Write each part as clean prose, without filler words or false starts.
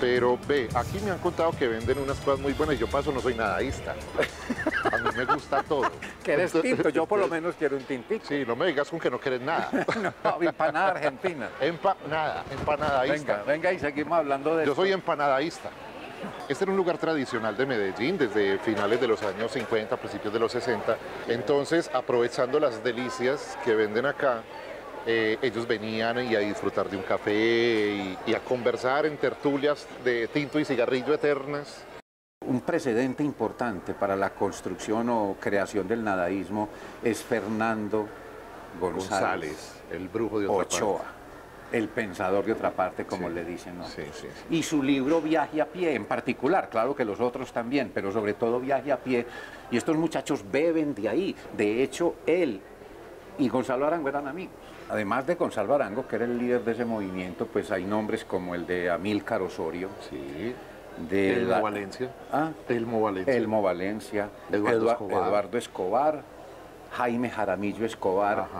Pero ve, aquí me han contado que venden unas cosas muy buenas y yo paso no soy nadaísta. A mí me gusta todo. Que eres tinto, yo por lo menos quiero un tintico. Sí, no me digas con que no quieres nada. No, empanada argentina. Nada, empanadaísta. Venga, venga y seguimos hablando de Yo esto. soy empanadaísta. Este era un lugar tradicional de Medellín desde finales de los años 50, principios de los 60. Entonces, aprovechando las delicias que venden acá, ellos venían y a disfrutar de un café y a conversar en tertulias de tinto y cigarrillo eternas. Un precedente importante para la construcción o creación del nadaísmo es Fernando González el brujo de otra Ochoa, parte. el pensador de otra parte, como Sí, le dicen, ¿no? sí, sí, sí. Y su libro Viaje a pie, en particular, claro que los otros también, pero sobre todo Viaje a pie. Y estos muchachos beben de ahí. De hecho, él y Gonzalo Arango eran amigos. Además de Gonzalo Arango, que era el líder de ese movimiento, pues hay nombres como el de Amílcar Osorio, Sí. de Elmo Valencia. ¿Ah? Elmo Valencia. Elmo Valencia, Eduardo Escobar, Jaime Jaramillo Escobar, Ajá.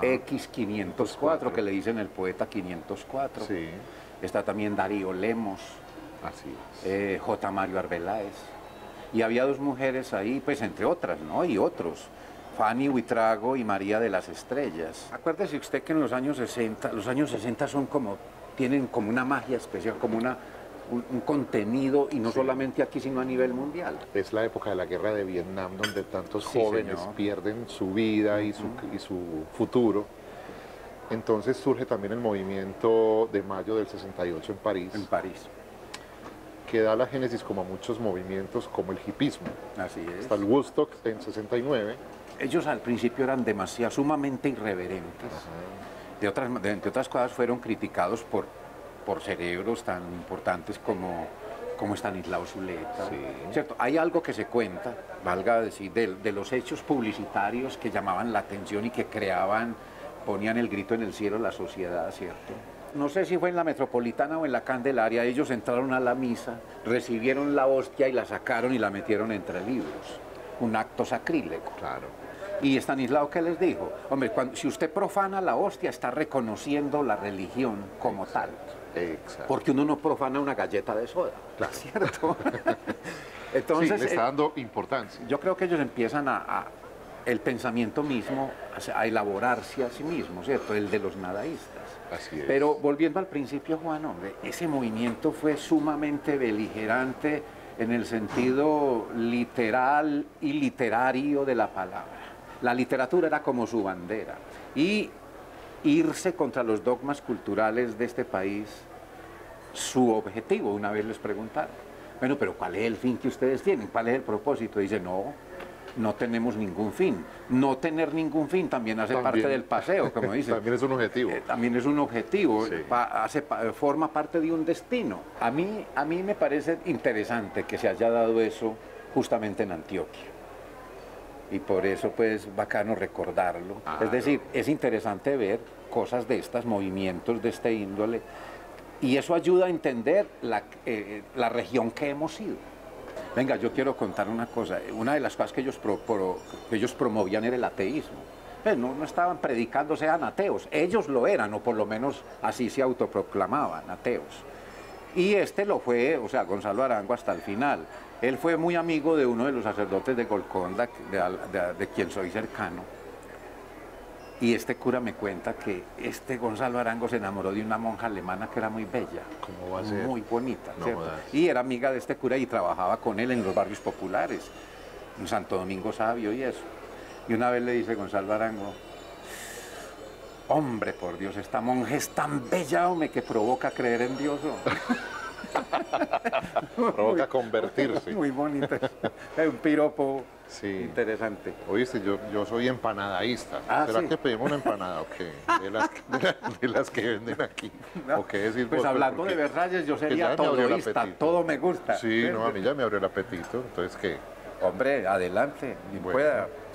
X504, que le dicen el poeta 504. Sí, Está también Darío Lemos, así es. J. Mario Arbeláez. Y había dos mujeres ahí, pues entre otras, ¿no? Y otros. Fanny Huitrago y María de las Estrellas. Acuérdese usted que en los años 60 son como, tienen como una magia especial, como un contenido, y no solamente aquí, sino a nivel mundial. Es la época de la guerra de Vietnam donde tantos Sí, jóvenes señor. pierden su vida y su futuro. Entonces surge también el movimiento de mayo del 68 en París, En París, que da la génesis como a muchos movimientos como el hipismo. así es. Hasta el Woodstock en 69. Ellos al principio eran demasiado, sumamente irreverentes. Entre otras cosas fueron criticados por cerebros tan importantes como Estanislao Zuleta. Sí. ¿Cierto? Hay algo que se cuenta, valga decir, de los hechos publicitarios que llamaban la atención y que ponían el grito en el cielo la sociedad, ¿cierto? No sé si fue en la Metropolitana o en la Candelaria, ellos entraron a la misa, recibieron la hostia y la sacaron y la metieron entre libros. Un acto sacrílego. Claro. Y Estanislao, ¿qué les dijo? Hombre, si usted profana la hostia, está reconociendo la religión como tal. Exacto. Porque uno no profana una galleta de soda, Claro. ¿cierto? Sí, Entonces, le está dando importancia. yo creo que ellos empiezan el pensamiento mismo a elaborarse a sí mismo, ¿cierto? El de los nadaístas. Así es. Pero volviendo al principio, Juan, hombre, ese movimiento fue sumamente beligerante en el sentido literal y literario de la palabra. La literatura era como su bandera. Y irse contra los dogmas culturales de este país, su objetivo, una vez les preguntaron, bueno, pero ¿cuál es el fin que ustedes tienen? ¿Cuál es el propósito? Dice, no tenemos ningún fin. No tener ningún fin también hace parte del paseo, como dice. También es un objetivo. También es un objetivo, Sí. forma parte de un destino. A mí me parece interesante que se haya dado eso justamente en Antioquia. Y por eso, pues, bacano recordarlo. Claro. Es decir, es interesante ver cosas de estas, movimientos de este índole, y eso ayuda a entender la región que hemos sido. Venga, yo quiero contar una cosa. Una de las cosas que ellos promovían era el ateísmo. Pues no estaban predicando, sean ateos. Ellos lo eran, o por lo menos así se autoproclamaban, ateos. Y lo fue, o sea, Gonzalo Arango hasta el final. Él fue muy amigo de uno de los sacerdotes de Golconda, de quien soy cercano. Y este cura me cuenta que Gonzalo Arango se enamoró de una monja alemana que era muy bella. ¿Cómo va a ser? Muy bonita, No ¿cierto? jodas. Y era amiga de este cura y trabajaba con él en los barrios populares, en Santo Domingo Sabio y eso. Y una vez le dice Gonzalo Arango, hombre, por Dios, esta monja es tan bella, hombre, que provoca creer en Dios. Provoca convertirse. Muy bonita. Es un piropo Sí. interesante. Oíste, yo soy empanadaísta. Ah, ¿Será sí. que pedimos una empanada o qué? De las que venden aquí. ¿O qué decir Pues vos? hablando Porque- de Versalles, yo que sería ya me abrió el todoísta, apetito. todo me gusta. Sí, no, a mí ya me abrió el apetito. Entonces, ¿qué? Hombre, adelante, y Bueno. pueda.